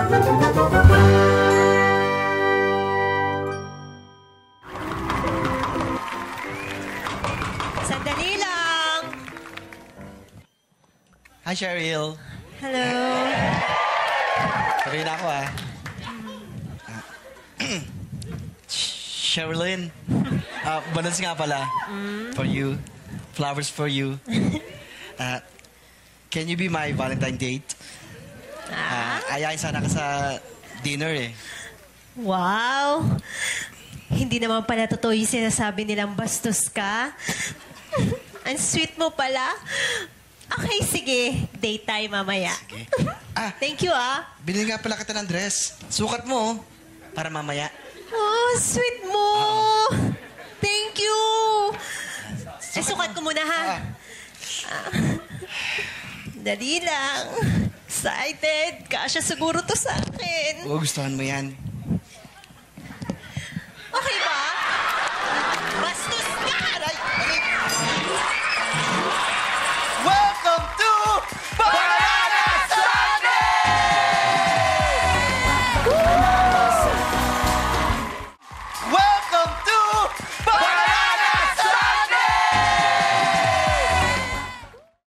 Sandali lang. Hi, Cheryl. Hello. Sabi na ako, Sherilyn. Balance nga pala. For you. Flowers for you. Can you be my Valentine date? Ayayin sana ka sa dinner eh. Wow. Hindi naman pala totoo yung sinasabi nilang bastos ka. Ang sweet mo pala. Okay, sige. Date tayo mamaya. Sige. Thank you, Binili nga pala kita ng dress. Sukat mo, para mamaya. Oh, sweet mo. Thank you. Sukat ko muna, ha? Dali lang. Excited. Kasya siguro to sa akin. Oo, gustuhan mo yan.